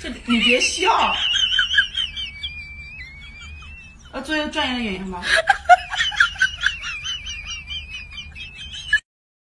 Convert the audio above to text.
你别笑。作为专业的演员吧。